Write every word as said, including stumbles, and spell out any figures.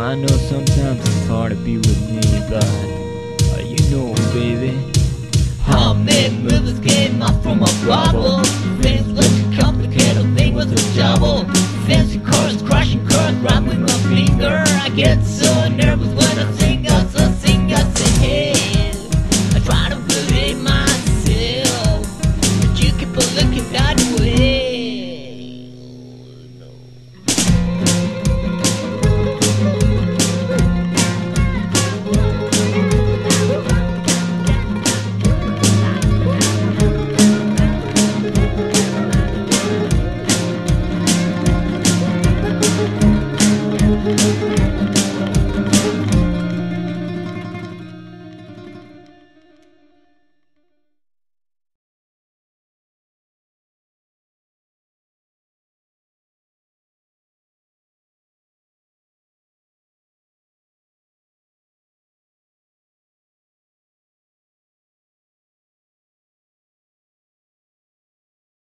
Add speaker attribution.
Speaker 1: I know sometimes it's hard to be with me, but uh, you know, baby,
Speaker 2: How many movies came out from a Bravo? Things was a complicated thing was a double. Fancy cars, crashing cars, grabbing my finger. I get